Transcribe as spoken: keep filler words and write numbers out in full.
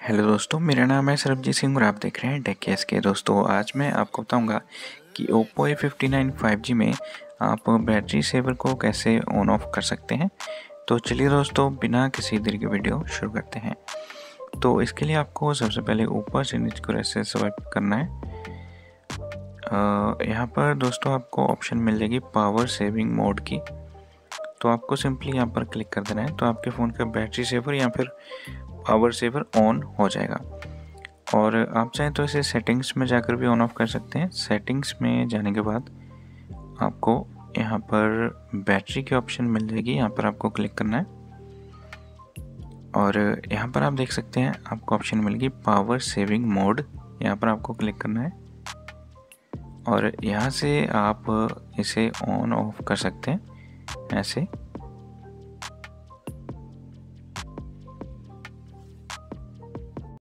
Hello दोस्तों, मेरा नाम है सरबजीत सिंह और आप देख रहे हैं टेक केस के। दोस्तों आज मैं आपको बताऊंगा कि Oppo A fifty nine five G में आप बैटरी सेवर को कैसे ऑन ऑफ कर सकते हैं। तो चलिए दोस्तों, बिना किसी देर के वीडियो शुरू करते हैं। तो इसके लिए आपको सबसे पहले ऊपर से नीचे को ऐसे स्वाइप करना है। यहाँ पर दोस्तों आपको ऑप्शन मिल जाएगी पावर सेविंग मोड की, तो आपको सिंपली यहाँ पर क्लिक कर देना है। तो आपके फ़ोन का बैटरी सेवर या फिर पावर सेवर ऑन हो जाएगा। और आप चाहें तो इसे सेटिंग्स में जाकर भी ऑन ऑफ कर सकते हैं। सेटिंग्स में जाने के बाद आपको यहाँ पर बैटरी की ऑप्शन मिल जाएगी, यहाँ पर आपको क्लिक करना है और यहाँ पर आप देख सकते हैं आपको ऑप्शन मिलेगी पावर सेविंग मोड, यहाँ पर आपको क्लिक करना है और यहाँ से आप इसे ऑन ऑफ कर सकते हैं ऐसे।